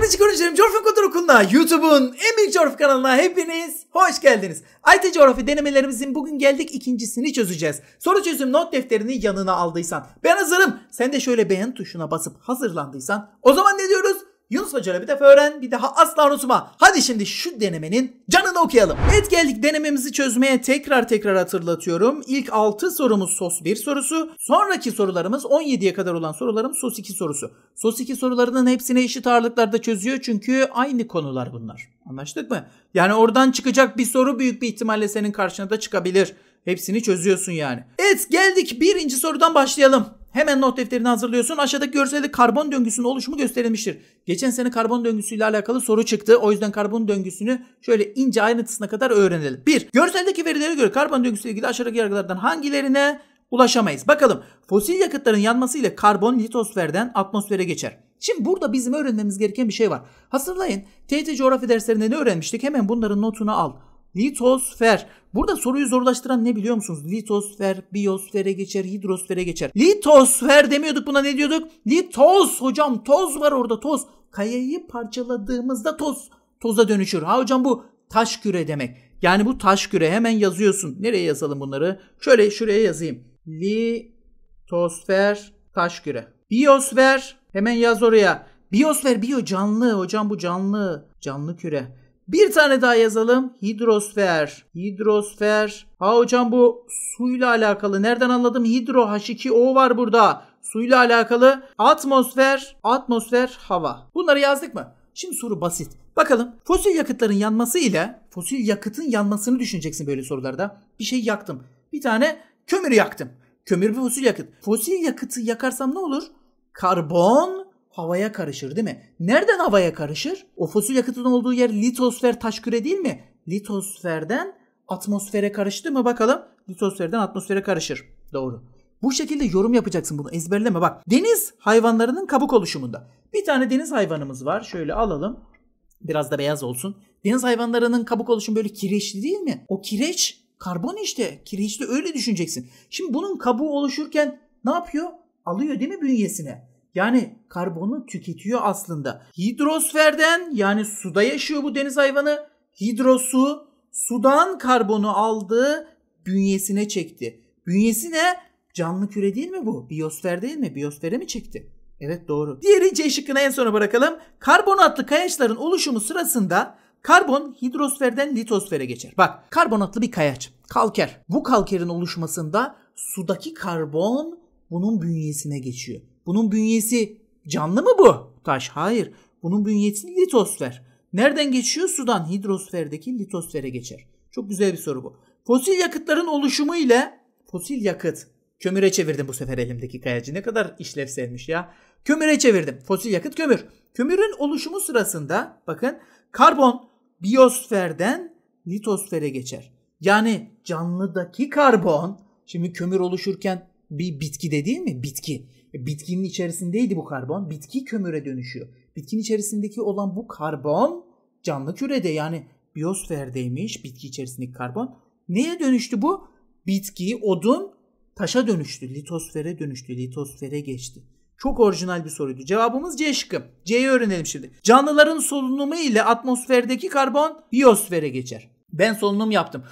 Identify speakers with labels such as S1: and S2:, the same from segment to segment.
S1: Hadi konuşalım. Coğrafya Kodlar Okulu'na, YouTube'un en büyük coğrafya kanalına hepiniz hoş geldiniz. IT coğrafya denemelerimizin bugün geldik ikincisini çözeceğiz. Soru çözüm not defterini yanına aldıysan, ben hazırım. Sen de şöyle beğen tuşuna basıp hazırlandıysan, o zaman ne diyoruz? Yunus Hoca'yla bir defa öğren, bir daha asla unutma. Hadi şimdi şu denemenin canını okuyalım. Evet, geldik denememizi çözmeye, tekrar hatırlatıyorum. İlk 6 sorumuz SOS 1 sorusu. Sonraki sorularımız 17'ye kadar olan sorularımız SOS 2 sorusu. SOS 2 sorularının hepsini eşit ağırlıklarda çözüyor çünkü aynı konular bunlar. Anlaştık mı? Yani oradan çıkacak bir soru büyük bir ihtimalle senin karşına da çıkabilir. Hepsini çözüyorsun yani. Evet, geldik birinci sorudan başlayalım. Hemen not defterini hazırlıyorsun. Aşağıdaki görselde karbon döngüsünün oluşumu gösterilmiştir. Geçen sene karbon döngüsüyle alakalı soru çıktı. O yüzden karbon döngüsünü şöyle ince ayrıntısına kadar öğrenelim. 1. Görseldeki verilere göre karbon döngüsüyle ilgili aşağıdaki yargılardan hangilerine ulaşamayız? Bakalım. Fosil yakıtların yanması ile karbon litosferden atmosfere geçer. Şimdi burada bizim öğrenmemiz gereken bir şey var. Hatırlayın, TYT coğrafya derslerinde ne öğrenmiştik? Hemen bunların notunu al. Litosfer. Burada soruyu zorlaştıran ne biliyor musunuz? Litosfer, biyosfere geçer, hidrosfere geçer. Litosfer demiyorduk, buna ne diyorduk? Litos hocam, toz var orada, toz. Kayayı parçaladığımızda toza dönüşür. Ha hocam, bu taş küre demek. Yani bu taş küre, hemen yazıyorsun. Nereye yazalım bunları? Şöyle şuraya yazayım. Litosfer, taş küre. Biyosfer, hemen yaz oraya. Biyosfer, biyo canlı hocam, bu canlı. Canlı küre. Bir tane daha yazalım. Hidrosfer. Hidrosfer. Ha hocam, bu suyla alakalı. Nereden anladım? Hidro, H2O var burada. Suyla alakalı. Atmosfer. Atmosfer, hava. Bunları yazdık mı? Şimdi soru basit. Bakalım. Fosil yakıtların yanması ile fosil yakıtın yanmasını düşüneceksin böyle sorularda. Bir şey yaktım. Bir tane kömür yaktım. Kömür bir fosil yakıt. Fosil yakıtı yakarsam ne olur? Karbon havaya karışır değil mi? Nereden havaya karışır? O fosil yakıtın olduğu yer litosfer, taş küre değil mi? Litosferden atmosfere karıştı mı bakalım? Litosferden atmosfere karışır. Doğru. Bu şekilde yorum yapacaksın, bunu ezberleme bak. Deniz hayvanlarının kabuk oluşumunda. Bir tane deniz hayvanımız var. Şöyle alalım. Biraz da beyaz olsun. Deniz hayvanlarının kabuk oluşumu böyle kireçli değil mi? O kireç karbon işte. Kireçli, öyle düşüneceksin. Şimdi bunun kabuğu oluşurken ne yapıyor? Alıyor değil mi bünyesine? Yani karbonu tüketiyor aslında. Hidrosferden, yani suda yaşıyor bu deniz hayvanı. Hidrosu, sudan karbonu aldı, bünyesine çekti. Bünyesi ne? Canlı küre değil mi bu? Biyosfer değil mi? Biyosfere mi çekti? Evet, doğru. Diğeri C şıkkını en sona bırakalım. Karbonatlı kayaçların oluşumu sırasında karbon hidrosferden litosfere geçer. Bak, karbonatlı bir kayaç. Kalker. Bu kalkerin oluşmasında sudaki karbon bunun bünyesine geçiyor. Bunun bünyesi canlı mı bu? Taş. Hayır. Bunun bünyesi litosfer. Nereden geçiyor? Sudan. Hidrosferdeki litosfere geçer. Çok güzel bir soru bu. Fosil yakıtların oluşumu ile fosil yakıt. Kömüre çevirdim bu sefer elimdeki kayacı. Ne kadar işlevselmiş ya. Kömüre çevirdim. Fosil yakıt kömür. Kömürün oluşumu sırasında bakın, karbon biyosferden litosfere geçer. Yani canlıdaki karbon, şimdi kömür oluşurken bir bitkide değil mi? Bitki. Bitkinin içerisindeydi bu karbon. Bitki kömüre dönüşüyor. Bitkinin içerisindeki olan bu karbon canlı kürede, yani biyosferdeymiş bitki içerisindeki karbon. Neye dönüştü bu? Bitki, odun taşa dönüştü. Litosfere dönüştü. Litosfere geçti. Çok orijinal bir soruydu. Cevabımız C şıkkı. C'yi öğrenelim şimdi. Canlıların solunumu ile atmosferdeki karbon biyosfere geçer. Ben solunum yaptım.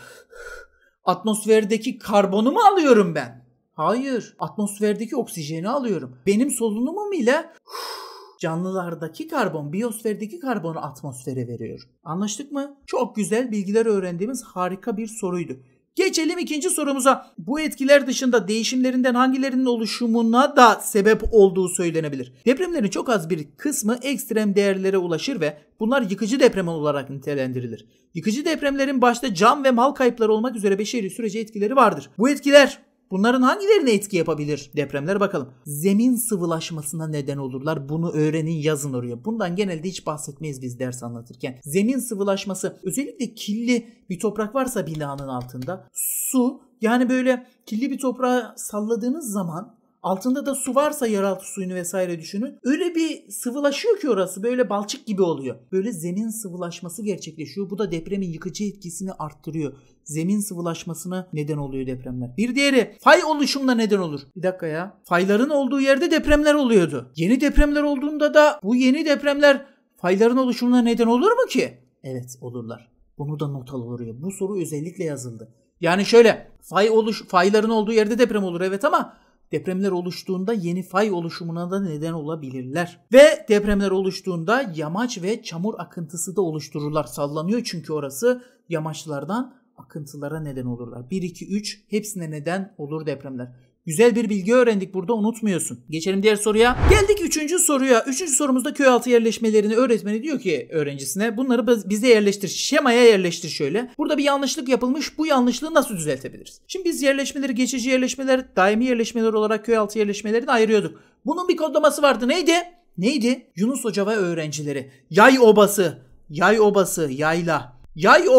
S1: Atmosferdeki karbonu mu alıyorum ben? Hayır. Atmosferdeki oksijeni alıyorum. Benim solunumum ile canlılardaki karbon, biyosferdeki karbonu atmosfere veriyor. Anlaştık mı? Çok güzel bilgiler öğrendiğimiz harika bir soruydu. Geçelim ikinci sorumuza. Bu etkiler dışında değişimlerinden hangilerinin oluşumuna da sebep olduğu söylenebilir. Depremlerin çok az bir kısmı ekstrem değerlere ulaşır ve bunlar yıkıcı deprem olarak nitelendirilir. Yıkıcı depremlerin başta can ve mal kayıpları olmak üzere beşeri sürece etkileri vardır. Bu etkiler, bunların hangilerine etki yapabilir? Depremlere bakalım. Zemin sıvılaşmasına neden olurlar. Bunu öğrenin, yazın oraya. Bundan genelde hiç bahsetmeyiz biz ders anlatırken. Zemin sıvılaşması, özellikle kirli bir toprak varsa binanın altında, su, yani böyle kirli bir toprağı salladığınız zaman altında da su varsa, yeraltı suyunu vesaire düşünün. Öyle bir sıvılaşıyor ki orası böyle balçık gibi oluyor. Böyle zemin sıvılaşması gerçekleşiyor. Bu da depremin yıkıcı etkisini arttırıyor. Zemin sıvılaşmasına neden oluyor depremler. Bir diğeri fay oluşumuna neden olur. Bir dakika ya. Fayların olduğu yerde depremler oluyordu. Yeni depremler olduğunda da bu yeni depremler fayların oluşumuna neden olur mu ki? Evet, olurlar. Bunu da not al oraya. Bu soru özellikle yazıldı. Yani şöyle, fayların olduğu yerde deprem olur evet, ama depremler oluştuğunda yeni fay oluşumuna da neden olabilirler. Ve depremler oluştuğunda yamaç ve çamur akıntısı da oluştururlar. Sallanıyor çünkü orası, yamaçlardan akıntılara neden olurlar. 1, 2, 3 hepsine neden olur depremler. Güzel bir bilgi öğrendik burada, unutmuyorsun. Geçelim diğer soruya. Geldik 3. soruya. 3. sorumuzda köy altı yerleşmelerini öğretmeni diyor ki öğrencisine, bunları bize yerleştir. Şemaya yerleştir şöyle. Burada bir yanlışlık yapılmış. Bu yanlışlığı nasıl düzeltebiliriz? Şimdi biz yerleşmeleri geçici yerleşmeler, daimi yerleşmeler olarak köy altı yerleşmelerini ayırıyorduk. Bunun bir kodlaması vardı. Neydi? Yunus Hoca ve öğrencileri. Yay obası, yayla. Yay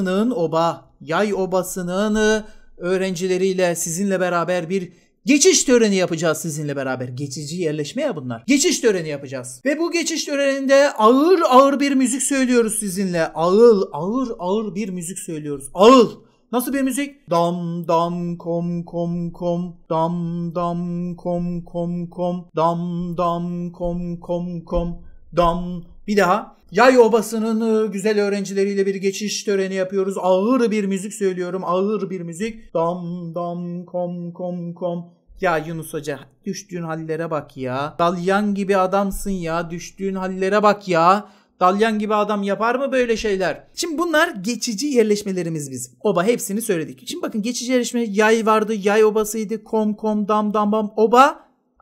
S1: obasının öğrencileriyle sizinle beraber bir geçiş töreni yapacağız sizinle beraber. Geçici yerleşme ya bunlar. Geçiş töreni yapacağız. Ve bu geçiş töreninde ağır bir müzik söylüyoruz sizinle. Ağır bir müzik söylüyoruz. Ağıl. Nasıl bir müzik? Dam dam kom kom kom. Dam dam kom kom kom. Dam dam kom kom kom. Dam. Bir daha. Yay obasının güzel öğrencileriyle bir geçiş töreni yapıyoruz. Ağır bir müzik söylüyorum. Ağır bir müzik. Dam dam kom kom kom. Ya Yunus Hoca, düştüğün hallere bak ya. Dalyan gibi adamsın ya. Düştüğün hallere bak ya. Dalyan gibi adam yapar mı böyle şeyler? Şimdi bunlar geçici yerleşmelerimiz bizim. Oba, hepsini söyledik. Şimdi bakın, geçici yerleşme, yay vardı. Yay obasıydı. Kom kom dam dam bam. Oba.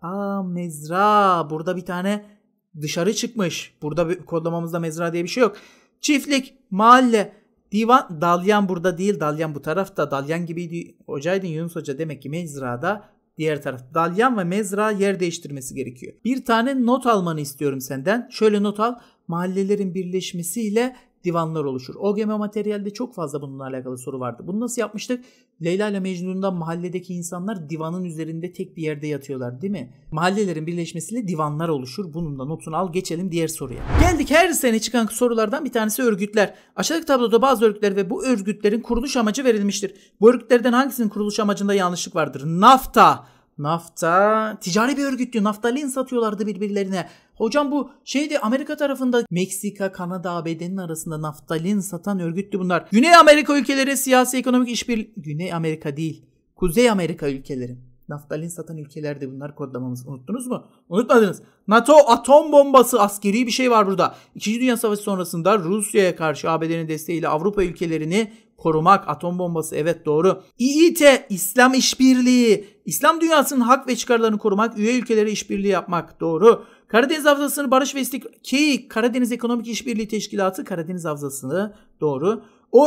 S1: Mezra. Burada bir tane dışarı çıkmış. Burada bir kodlamamızda mezra diye bir şey yok. Çiftlik, mahalle, divan. Dalyan burada değil. Dalyan bu tarafta. Dalyan gibiydi. Hocaydın Yunus Hoca. Demek ki mezrada diğer taraf. Dalyan ve mezra yer değiştirmesi gerekiyor. Bir tane not almanı istiyorum senden. Şöyle not al. Mahallelerin birleşmesiyle divanlar oluşur. OGM materyalde çok fazla bununla alakalı soru vardı. Bunu nasıl yapmıştık? Leyla ile Mecnun'da mahalledeki insanlar divanın üzerinde tek bir yerde yatıyorlar, değil mi? Mahallelerin birleşmesiyle divanlar oluşur. Bunun da notunu al, geçelim diğer soruya. Geldik her sene çıkan sorulardan bir tanesi örgütler. Aşağıdaki tabloda bazı örgütler ve bu örgütlerin kuruluş amacı verilmiştir. Bu örgütlerden hangisinin kuruluş amacında yanlışlık vardır? Nafta ticari bir örgüt diyor. Naftalin satıyorlardı birbirlerine. Hocam bu Amerika tarafında, Meksika, Kanada, ABD'nin arasında naftalin satan örgüttü bunlar. Güney Amerika ülkeleri siyasi ekonomik işbirliği. Güney Amerika değil, Kuzey Amerika ülkeleri. Naftalin satan ülkelerdi bunlar, kodlamamız. Unuttunuz mu? Unutmadınız. NATO atom bombası, askeri bir şey var burada. İkinci Dünya Savaşı sonrasında Rusya'ya karşı ABD'nin desteğiyle Avrupa ülkelerini korumak, atom bombası, evet doğru. İİT, İslam işbirliği, İslam dünyasının hak ve çıkarlarını korumak, üye ülkelere işbirliği yapmak, doğru. Karadeniz Havzası'nı barış ve Karadeniz Ekonomik İşbirliği Teşkilatı, Karadeniz Havzası'nı, doğru.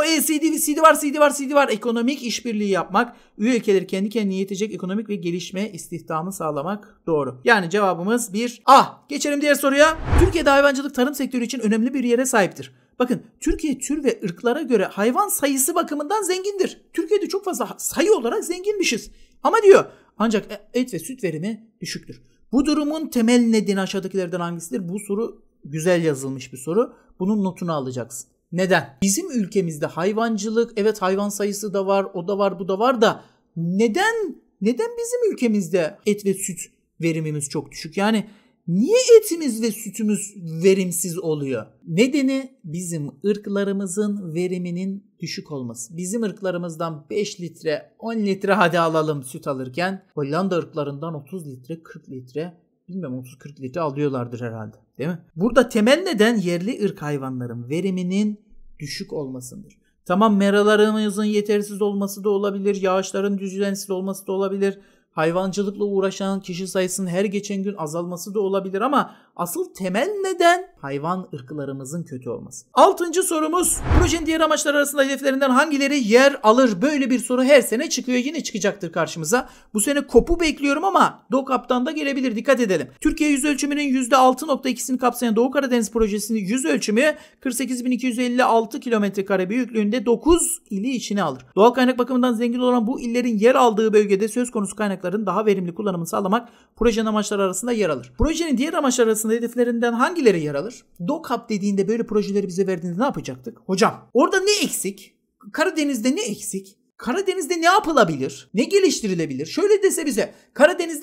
S1: OECD var. Ekonomik işbirliği yapmak, üye ülkeleri kendi kendine yetecek ekonomik ve gelişme istihdamı sağlamak, doğru. Yani cevabımız 1A. Geçelim diğer soruya. Türkiye'de hayvancılık tarım sektörü için önemli bir yere sahiptir. Bakın, Türkiye tür ve ırklara göre hayvan sayısı bakımından zengindir. Türkiye'de çok fazla sayı olarak zenginmişiz. Ama diyor, ancak et ve süt verimi düşüktür. Bu durumun temel nedeni aşağıdakilerden hangisidir? Bu soru güzel yazılmış bir soru. Bunun notunu alacaksın. Neden? Bizim ülkemizde hayvancılık, evet hayvan sayısı da var, o da var, bu da var da neden bizim ülkemizde et ve süt verimimiz çok düşük? Yani niye etimiz ve sütümüz verimsiz oluyor? Nedeni bizim ırklarımızın veriminin düşük olması. Bizim ırklarımızdan 5 litre, 10 litre hadi alalım süt alırken Hollanda ırklarından 30 litre, 40 litre, bilmiyorum 30-40 litre alıyorlardır herhalde, değil mi? Burada temel neden yerli ırk hayvanların veriminin düşük olmasıdır. Tamam, meralarımızın yetersiz olması da olabilir, yağışların düzensiz olması da olabilir, hayvancılıkla uğraşan kişi sayısının her geçen gün azalması da olabilir ama asıl temel neden hayvan ırklarımızın kötü olması. 6. sorumuz, projenin diğer amaçlar arasında hedeflerinden hangileri yer alır? Böyle bir soru her sene çıkıyor, yine çıkacaktır karşımıza. Bu sene KOP'u bekliyorum ama DOKAP'tan da gelebilir, dikkat edelim. Türkiye yüz ölçümünün %6.2'sini kapsayan Doğu Karadeniz projesinin yüz ölçümü 48.256 km² büyüklüğünde 9 ili içine alır. Doğal kaynak bakımından zengin olan bu illerin yer aldığı bölgede söz konusu kaynakların daha verimli kullanımını sağlamak projenin amaçları arasında yer alır. Projenin diğer amaçlar arasında hedeflerinden hangileri yer alır? DOKAP dediğinde, böyle projeleri bize verdiğinde ne yapacaktık? Hocam orada ne eksik? Karadeniz'de ne eksik? Karadeniz'de ne yapılabilir? Ne geliştirilebilir? Şöyle dese bize, Karadeniz'de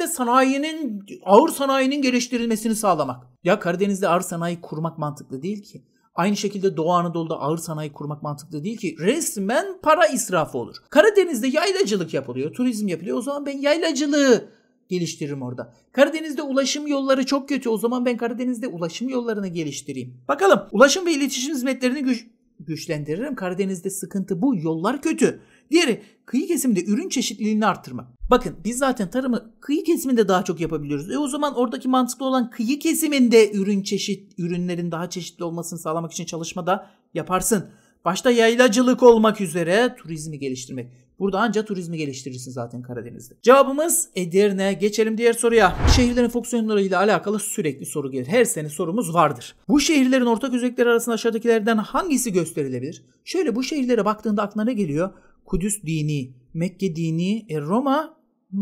S1: ağır sanayinin geliştirilmesini sağlamak. Ya Karadeniz'de ağır sanayi kurmak mantıklı değil ki. Aynı şekilde Doğu Anadolu'da ağır sanayi kurmak mantıklı değil ki. Resmen para israfı olur. Karadeniz'de yaylacılık yapılıyor, turizm yapılıyor. O zaman ben yaylacılığı geliştiririm orada. Karadeniz'de ulaşım yolları çok kötü. O zaman ben Karadeniz'de ulaşım yollarını geliştireyim. Bakalım, ulaşım ve iletişim hizmetlerini güçlendiririm. Karadeniz'de sıkıntı bu. Yollar kötü. Diğeri, kıyı kesiminde ürün çeşitliliğini arttırmak. Bakın, biz zaten tarımı kıyı kesiminde daha çok yapabiliyoruz. O zaman oradaki mantıklı olan kıyı kesiminde ürünlerin daha çeşitli olmasını sağlamak için çalışma da yaparsın. Başta yaylacılık olmak üzere turizmi geliştirmek. Burada ancak turizmi geliştirirsin zaten Karadeniz'de. Cevabımız Edirne. Geçelim diğer soruya. Şehirlerin fonksiyonlarıyla alakalı sürekli soru gelir. Her sene sorumuz vardır. Bu şehirlerin ortak özellikleri arasında aşağıdakilerden hangisi gösterilebilir? Şöyle, bu şehirlere baktığında aklına ne geliyor? Kudüs dini, Mekke dini, Roma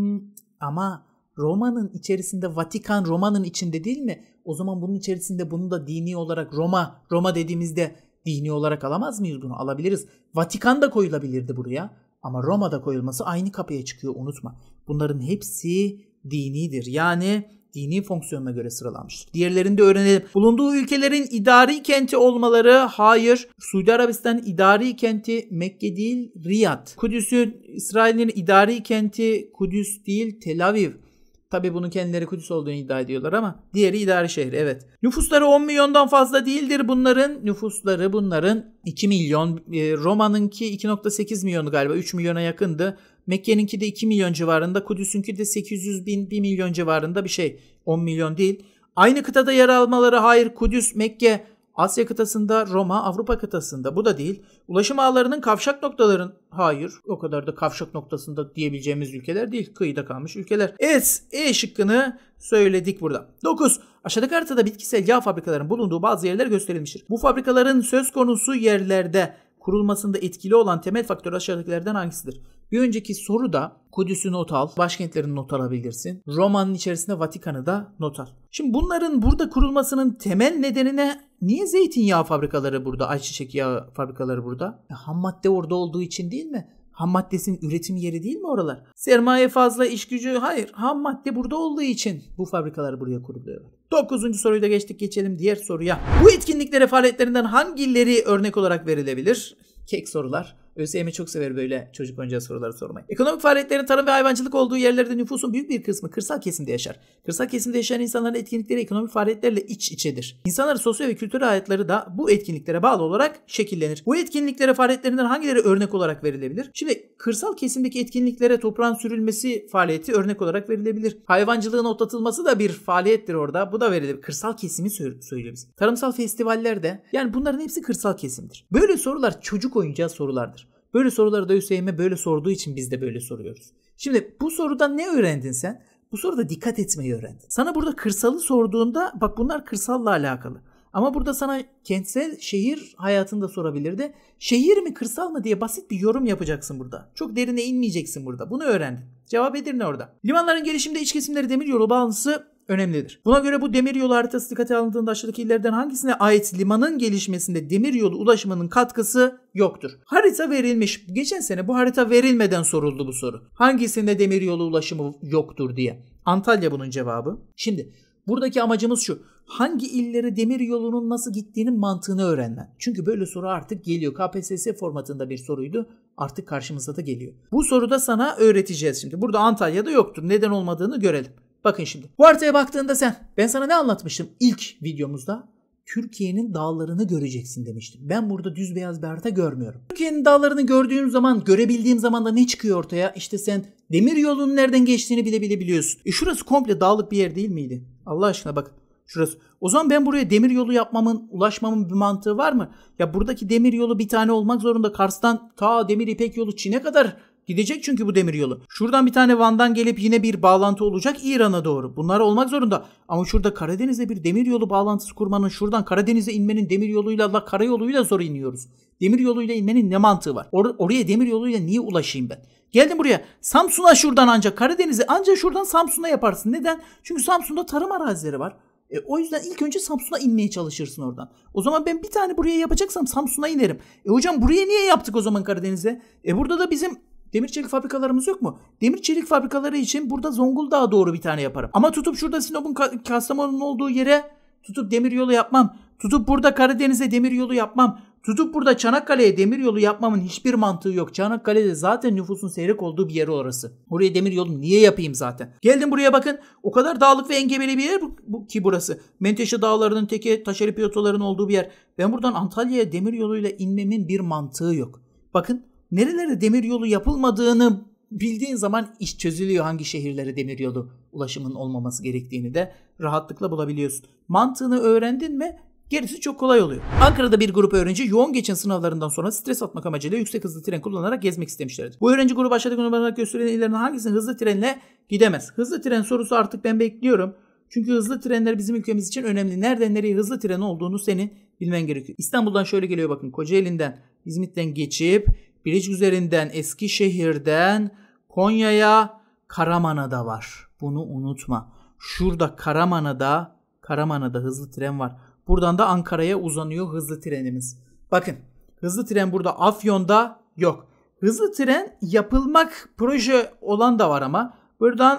S1: ama Roma'nın içerisinde Vatikan Roma'nın içinde değil mi? O zaman bunun içerisinde bunu da dini olarak Roma dediğimizde dini olarak alamaz mıyız bunu? Alabiliriz. Vatikan da koyulabilirdi buraya ama Roma'da koyulması aynı kapıya çıkıyor, unutma. Bunların hepsi dinidir. Yani dini fonksiyonuna göre sıralanmıştır. Diğerlerini de öğrenelim. Bulunduğu ülkelerin idari kenti olmaları, hayır. Suudi Arabistan idari kenti Mekke değil, Riyad. Kudüs'ün, İsrail'in idari kenti Kudüs değil, Tel Aviv. Tabi bunun kendileri Kudüs olduğunu iddia ediyorlar ama diğeri idari şehri, evet. Nüfusları 10 milyondan fazla değildir bunların. Nüfusları bunların 2 milyon. Roma'nınki 2.8 milyonu galiba, 3 milyona yakındı. Mekke'ninki de 2 milyon civarında. Kudüs'ünki de 800 bin, 1 milyon civarında bir şey. 10 milyon değil. Aynı kıtada yer almaları, hayır. Kudüs, Mekke Asya kıtasında, Roma Avrupa kıtasında. Bu da değil. Ulaşım ağlarının kavşak noktaların, hayır. O kadar da kavşak noktasında diyebileceğimiz ülkeler değil. Kıyıda kalmış ülkeler. Evet, E şıkkını söyledik burada. 9. Aşağıdaki haritada bitkisel yağ fabrikalarının bulunduğu bazı yerler gösterilmiştir. Bu fabrikaların söz konusu yerlerde kurulmasında etkili olan temel faktör aşağıdakilerden hangisidir? Bir önceki soruda Kudüs'ü not al, başkentlerini not alabilirsin. Roma'nın içerisinde Vatikan'ı da not al. Şimdi bunların burada kurulmasının temel nedenine niye zeytinyağı fabrikaları burada, ayçiçek yağı fabrikaları burada? Ham madde orada olduğu için değil mi? Ham maddesinin üretim yeri değil mi oralar? Sermaye fazla, iş gücü, hayır. Ham madde burada olduğu için bu fabrikalar buraya kuruluyor. 9. soruyu da geçelim diğer soruya. Bu etkinliklere faaliyetlerinden hangileri örnek olarak verilebilir? Kek sorular. ÖSYM çok sever böyle çocuk oyuncağı soruları sormayı. Ekonomik faaliyetlerin tarım ve hayvancılık olduğu yerlerde nüfusun büyük bir kısmı kırsal kesimde yaşar. Kırsal kesimde yaşayan insanların etkinlikleri ekonomik faaliyetlerle iç içedir. İnsanların sosyal ve kültürel hayatları da bu etkinliklere bağlı olarak şekillenir. Bu etkinliklere faaliyetlerinden hangileri örnek olarak verilebilir? Şimdi kırsal kesimdeki etkinliklere toprağın sürülmesi faaliyeti örnek olarak verilebilir. Hayvancılığın otlatılması da bir faaliyettir orada. Bu da verilebilir. Kırsal kesimi söylüyoruz. Tarımsal festivaller de, yani bunların hepsi kırsal kesimdir. Böyle sorular çocuk oyuncağı sorulardır. Böyle soruları da ÜSYM böyle sorduğu için biz de böyle soruyoruz. Şimdi bu sorudan ne öğrendin sen? Bu soruda dikkat etmeyi öğrendin. Sana burada kırsalı sorduğunda, bak bunlar kırsalla alakalı. Ama burada sana kentsel şehir hayatında sorabilirdi. Şehir mi kırsal mı diye basit bir yorum yapacaksın burada. Çok derine inmeyeceksin burada. Bunu öğrendin. Cevap Edirne orada. Limanların gelişiminde iç kesimleri demiryolu bağlantısı önemlidir. Buna göre bu demiryolu haritası dikkate alındığında aşağıdaki illerden hangisine ait limanın gelişmesinde demiryolu ulaşımının katkısı yoktur? Harita verilmiş. Geçen sene bu harita verilmeden soruldu bu soru. Hangisinde demiryolu ulaşımı yoktur diye. Antalya bunun cevabı. Şimdi buradaki amacımız şu. Hangi illere demiryolunun nasıl gittiğinin mantığını öğrenmen. Çünkü böyle soru artık geliyor. KPSS formatında bir soruydu. Artık karşımıza da geliyor. Bu soruda sana öğreteceğiz şimdi. Burada Antalya'da yoktur. Neden olmadığını görelim. Bakın şimdi. Bu haritaya baktığında ben sana ne anlatmıştım ilk videomuzda? Türkiye'nin dağlarını göreceksin demiştim. Ben burada düz beyaz bir harita görmüyorum. Türkiye'nin dağlarını görebildiğim zaman da ne çıkıyor ortaya? İşte sen demiryolunun nereden geçtiğini bile biliyorsun. Şurası komple dağlık bir yer değil miydi? Allah aşkına bakın. Şurası. O zaman ben buraya demiryolu ulaşmamın bir mantığı var mı? Ya buradaki demiryolu bir tane olmak zorunda. Kars'tan ta Demir İpek yolu Çin'e kadar gidecek çünkü bu demiryolu. Şuradan bir tane Van'dan gelip yine bir bağlantı olacak İran'a doğru. Bunlar olmak zorunda. Ama şurada Karadeniz'de bir demiryolu bağlantısı kurmanın, şuradan Karadeniz'e inmenin demiryoluyla, karayoluyla zor iniyoruz. Demiryoluyla inmenin ne mantığı var? Oraya demiryoluyla niye ulaşayım ben? Geldim buraya. Samsun'a şuradan ancak Karadeniz'e ancak şuradan Samsun'a yaparsın. Neden? Çünkü Samsun'da tarım arazileri var. O yüzden ilk önce Samsun'a inmeye çalışırsın oradan. O zaman ben bir tane buraya yapacaksam Samsun'a inerim. Hocam buraya niye yaptık o zaman Karadeniz'e? Burada da bizim Demir çelik fabrikalarımız yok mu? Demir çelik fabrikaları için burada Zonguldak'a doğru bir tane yaparım. Ama tutup şurada Sinop'un Kastamonu'nun olduğu yere tutup demir yolu yapmam. Tutup burada Karadeniz'e demir yolu yapmam. Tutup burada Çanakkale'ye demir yolu yapmamın hiçbir mantığı yok. Çanakkale'de zaten nüfusun seyrek olduğu bir yer orası. Oraya demir yolu niye yapayım zaten? Geldim buraya bakın. O kadar dağlık ve engebeli bir yer ki burası. Menteşe dağlarının teki, taşeri pilotoların olduğu bir yer. Ben buradan Antalya'ya demir yoluyla inmemin bir mantığı yok. Bakın nerelere demir yolu yapılmadığını bildiğin zaman iş çözülüyor. Hangi şehirlere demir yolu ulaşımının olmaması gerektiğini de rahatlıkla bulabiliyorsun. Mantığını öğrendin mi? Gerisi çok kolay oluyor. Ankara'da bir grup öğrenci yoğun geçen sınavlarından sonra stres atmak amacıyla yüksek hızlı tren kullanarak gezmek istemişlerdi. Bu öğrenci grubu aşağıdaki numaralar gösterilen illerden hangisinin hızlı trenle gidemez? Hızlı tren sorusu artık ben bekliyorum. Çünkü hızlı trenler bizim ülkemiz için önemli. Nereden nereye hızlı tren olduğunu senin bilmen gerekiyor. İstanbul'dan şöyle geliyor bakın. Kocaeli'nden, İzmit'ten geçip Bilecik üzerinden, Eskişehir'den Konya'ya, Karaman'a var. Bunu unutma. Şurada Karaman'da hızlı tren var. Buradan da Ankara'ya uzanıyor hızlı trenimiz. Bakın hızlı tren burada Afyon'da yok. Hızlı tren yapılmak proje olan da var ama buradan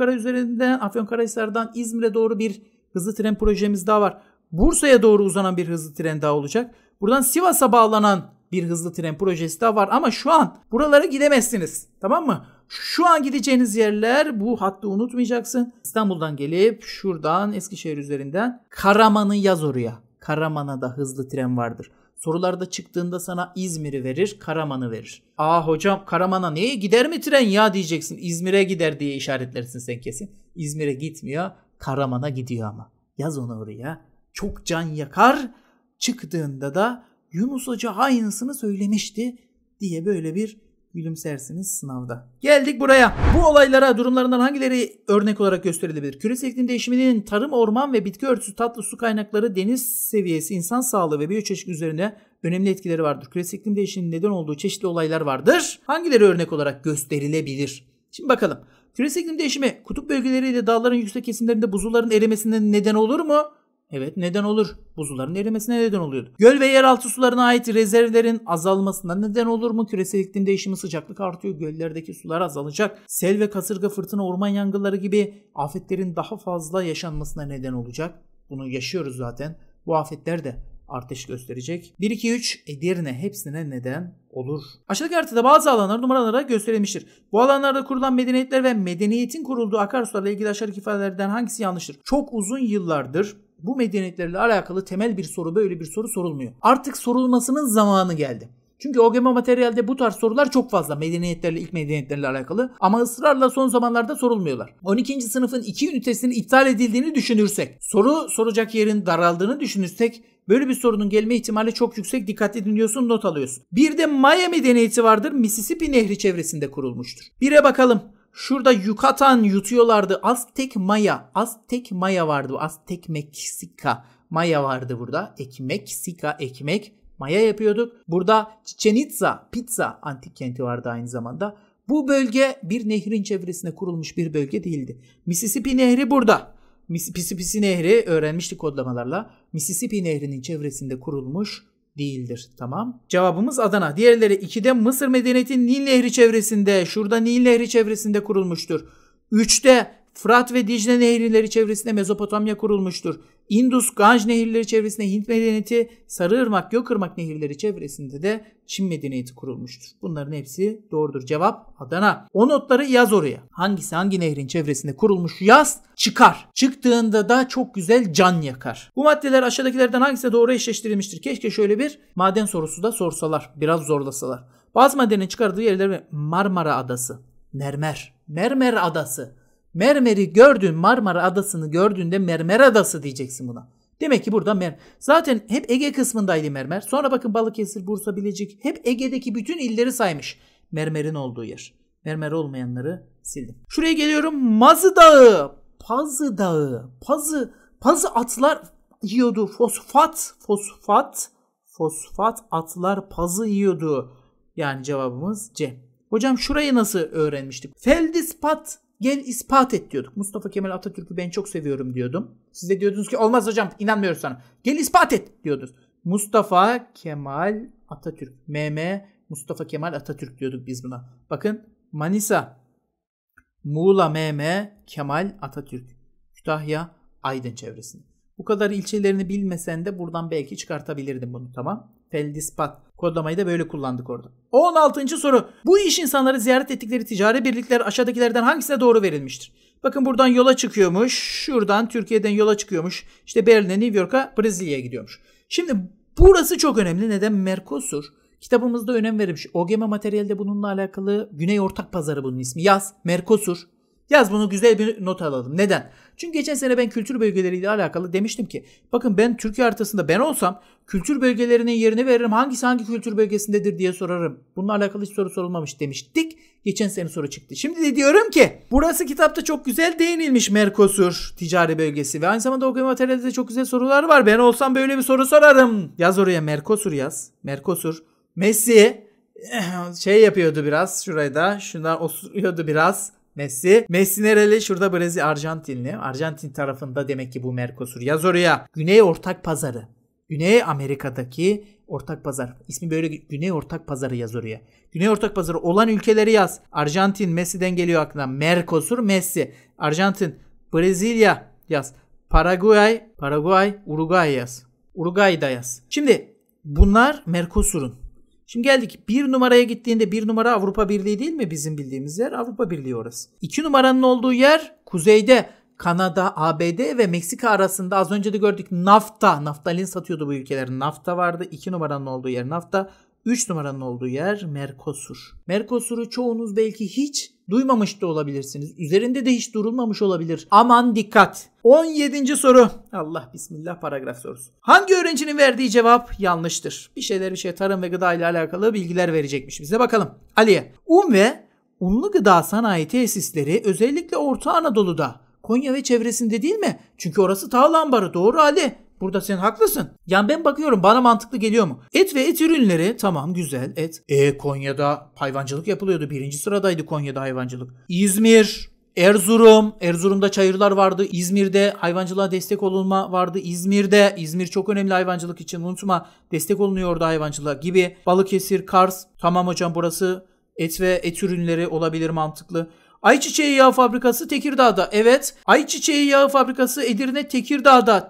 S1: Afyonkarahisar'dan İzmir'e doğru bir hızlı tren projemiz daha var. Bursa'ya doğru uzanan bir hızlı tren daha olacak. Buradan Sivas'a bağlanan bir hızlı tren projesi daha var ama şu an buralara gidemezsiniz. Tamam mı? Şu an gideceğiniz yerler, bu hattı unutmayacaksın. İstanbul'dan gelip şuradan Eskişehir üzerinden Karaman'ı yaz oraya. Karaman'a da hızlı tren vardır. Sorularda çıktığında sana İzmir'i verir, Karaman'ı verir. Aa hocam Karaman'a neye gider mi tren ya diyeceksin. İzmir'e gider diye işaretlersin sen kesin. İzmir'e gitmiyor, Karaman'a gidiyor ama. Yaz onu oraya. Çok can yakar. Çıktığında da Yunus Hoca aynısını söylemişti diye böyle bir gülümsersiniz sınavda. Geldik buraya. Bu olaylara, durumlarından hangileri örnek olarak gösterilebilir? Küresel iklim değişiminin tarım, orman ve bitki örtüsü, tatlı su kaynakları, deniz seviyesi, insan sağlığı ve biyoçeşitlilik üzerine önemli etkileri vardır. Küresel iklim değişiminin neden olduğu çeşitli olaylar vardır. Hangileri örnek olarak gösterilebilir? Şimdi bakalım. Küresel iklim değişimi kutup bölgeleriyle dağların yüksek kesimlerinde buzulların erimesine neden olur mu? Evet neden olur. Buzulların erimesine neden oluyordu. Göl ve yeraltı sularına ait rezervlerin azalmasına neden olur mu? Küresel iklim değişimi, sıcaklık artıyor. Göllerdeki sular azalacak. Sel ve kasırga, fırtına, orman yangınları gibi afetlerin daha fazla yaşanmasına neden olacak. Bunu yaşıyoruz zaten. Bu afetler de artış gösterecek. 1, 2, 3 Edirne hepsine neden olur. Aşağıdaki haritada bazı alanlar numaralarak gösterilmiştir. Bu alanlarda kurulan medeniyetler ve medeniyetin kurulduğu akarsularla ilgili aşağıdaki ifadelerden hangisi yanlıştır? Çok uzun yıllardır bu medeniyetlerle alakalı temel bir soru, böyle bir soru sorulmuyor. Artık sorulmasının zamanı geldi. Çünkü OGM materyalde bu tarz sorular çok fazla. Medeniyetlerle, ilk medeniyetlerle alakalı. Ama ısrarla son zamanlarda sorulmuyorlar. 12. sınıfın 2 ünitesinin iptal edildiğini düşünürsek, soru soracak yerin daraldığını düşünürsek, böyle bir sorunun gelme ihtimali çok yüksek. Dikkatli dinliyorsun, not alıyorsun. Bir de Maya medeniyeti vardır. Mississippi Nehri çevresinde kurulmuştur. Bire bakalım. Şurada Yucatan yutuyorlardı. Aztek Maya vardı. Aztek Meksika Maya vardı burada. Ekmek. Maya yapıyorduk. Burada Chichen Itza, Pizza antik kenti vardı aynı zamanda. Bu bölge bir nehrin çevresine kurulmuş bir bölge değildi. Mississippi Nehri burada. Mississippi Nehri öğrenmiştik kodlamalarla. Mississippi Nehri'nin çevresinde kurulmuş değildir. Tamam. Cevabımız Adana. Diğerleri 2'de Mısır medeniyeti Nil Nehri çevresinde. Şurada Nil Nehri çevresinde kurulmuştur. 3'te Fırat ve Dicle nehirleri çevresinde Mezopotamya kurulmuştur. Indus, Ganj nehirleri çevresinde Hint medeniyeti, Sarıırmak, Gökırmak nehirleri çevresinde de Çin medeniyeti kurulmuştur. Bunların hepsi doğrudur. Cevap Adana. O notları yaz oraya. Hangisi hangi nehrin çevresinde kurulmuş yaz, çıkar. Çıktığında da çok güzel can yakar. Bu maddeler aşağıdakilerden hangisine doğru eşleştirilmiştir? Keşke şöyle bir maden sorusu da sorsalar. Biraz zorlasalar. Bazı madenin çıkardığı yerler Marmara Adası, Mermer Adası. Mermeri gördün, Marmara Adası'nı gördüğünde Mermer Adası diyeceksin buna. Demek ki burada zaten hep Ege kısmındaydı mermer. Sonra bakın Balıkesir, Bursa, Bilecik hep Ege'deki bütün illeri saymış. Mermerin olduğu yer. Mermer olmayanları sildim. Şuraya geliyorum. Mazı Dağı. Pazı atlar yiyordu. Fosfat atlar pazı yiyordu. Yani cevabımız C. Hocam şurayı nasıl öğrenmiştik? Feldispat. Gel ispat et diyorduk. Mustafa Kemal Atatürk'ü ben çok seviyorum diyordum. Siz de diyordunuz ki olmaz hocam inanmıyoruz sana. Gel ispat et diyordunuz. Mustafa Kemal Atatürk. MM Mustafa Kemal Atatürk diyorduk biz buna. Bakın Manisa, Muğla Kemal Atatürk, Kütahya Aydın çevresinde. Bu kadar ilçelerini bilmesen de buradan belki çıkartabilirdim bunu, tamam. Feldispat kodlamayı da böyle kullandık orada. 16. soru. Bu iş insanları ziyaret ettikleri ticari birlikler aşağıdakilerden hangisine doğru verilmiştir? Bakın buradan yola çıkıyormuş. Şuradan Türkiye'den yola çıkıyormuş. İşte Berlin'e, New York'a, Brezilya'ya gidiyormuş. Şimdi burası çok önemli. Neden? Mercosur. Kitabımızda önem verilmiş. OGM materyalde bununla alakalı Güney Ortak Pazarı bunun ismi. Yaz. Mercosur. Yaz, bunu güzel bir not alalım. Neden? Çünkü geçen sene ben kültür bölgeleriyle alakalı demiştim ki bakın ben Türkiye haritasında ben olsam kültür bölgelerinin yerini veririm. Hangisi hangi kültür bölgesindedir diye sorarım. Bununla alakalı hiç soru sorulmamış demiştik. Geçen sene soru çıktı. Şimdi de diyorum ki burası kitapta çok güzel değinilmiş, Mercosur ticari bölgesi ve aynı zamanda OGM materyalde de çok güzel sorular var. Ben olsam böyle bir soru sorarım. Yaz oraya Mercosur yaz. Mercosur. Messi şey yapıyordu biraz şurayı da. Şundan osuruyordu biraz. Messi nereli? Şurada Brezilya, Arjantinli. Arjantin tarafında demek ki bu Mercosur. Yaz oraya. Güney Ortak Pazarı. Güney Amerika'daki ortak pazar. İsmi böyle, Güney Ortak Pazarı yaz oraya. Güney Ortak Pazarı olan ülkeleri yaz. Arjantin, Messi'den geliyor aklına. Mercosur, Messi. Arjantin, Brezilya yaz. Paraguay, Uruguay yaz. Uruguay'da yaz. Şimdi bunlar Mercosur'un. Şimdi geldik. 1 numaraya gittiğinde 1 numara Avrupa Birliği değil mi? Bizim bildiğimiz yer Avrupa Birliği orası. 2 numaranın olduğu yer kuzeyde. Kanada, ABD ve Meksika arasında az önce de gördük NAFTA. Naftalin satıyordu bu ülkelerin. NAFTA vardı. 2 numaranın olduğu yer NAFTA. 3 numaranın olduğu yer Mercosur. Mercosur'u çoğunuz belki hiç duymamış da olabilirsiniz. Üzerinde de hiç durulmamış olabilir. Aman dikkat. 17. soru. Allah bismillah, paragraf sorusu. Hangi öğrencinin verdiği cevap yanlıştır? Bir şey tarım ve gıda ile alakalı bilgiler verecekmiş bize. Bakalım. Aliye. Ve unlu gıda sanayi tesisleri özellikle Orta Anadolu'da, Konya ve çevresinde değil mi? Çünkü orası tahıl ambarı. Doğru Ali. Burada sen haklısın. Yani ben bakıyorum, bana mantıklı geliyor mu? Et ve et ürünleri, tamam güzel et. Konya'da hayvancılık yapılıyordu. 1. sıradaydı Konya'da hayvancılık. İzmir, Erzurum'da çayırlar vardı. İzmir'de hayvancılığa destek olunma vardı. İzmir çok önemli hayvancılık için, unutma. Destek olunuyor orada hayvancılığa gibi. Balıkesir, Kars, tamam hocam burası et ve et ürünleri olabilir, mantıklı. Ayçiçeği yağı fabrikası Tekirdağ'da. Evet. Ayçiçeği yağı fabrikası Edirne Tekirdağ'da.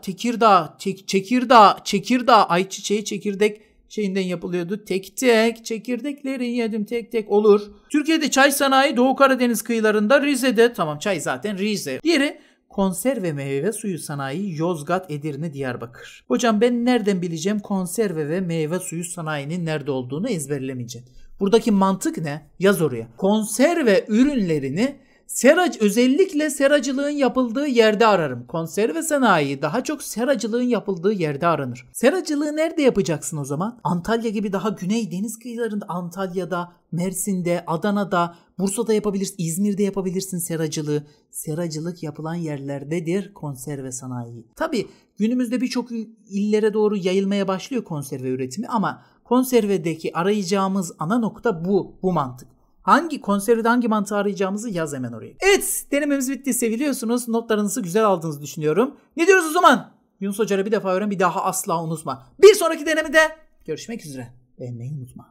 S1: Çekirdağ. Ayçiçeği çekirdek şeyinden yapılıyordu. Tek çekirdekleri yedim tek olur. Türkiye'de çay sanayi Doğu Karadeniz kıyılarında, Rize'de. Tamam, çay zaten Rize. Diğeri konserve meyve suyu sanayi Yozgat, Edirne, Diyarbakır. Hocam ben nereden bileceğim konserve ve meyve suyu sanayinin nerede olduğunu? Ezberlemeyeceğim. Buradaki mantık ne? Yaz oraya. Konserve ürünlerini özellikle seracılığın yapıldığı yerde ararım. Konserve sanayi daha çok seracılığın yapıldığı yerde aranır. Seracılığı nerede yapacaksın o zaman? Antalya gibi daha güney deniz kıyılarında, Antalya'da, Mersin'de, Adana'da, Bursa'da yapabilirsin, İzmir'de yapabilirsin seracılığı. Seracılık yapılan yerlerdedir konserve sanayi. Tabii günümüzde birçok illere doğru yayılmaya başlıyor konserve üretimi ama konservedeki arayacağımız ana nokta bu mantık. Konservede hangi mantığı arayacağımızı yaz hemen oraya. Evet, denememiz bitti, seviliyorsunuz. Notlarınızı güzel aldığınızı düşünüyorum. Ne diyoruz o zaman? Yunus Hoca'yla bir defa öğren, bir daha asla unutma. Bir sonraki denemede görüşmek üzere. Beğenmeyi unutma.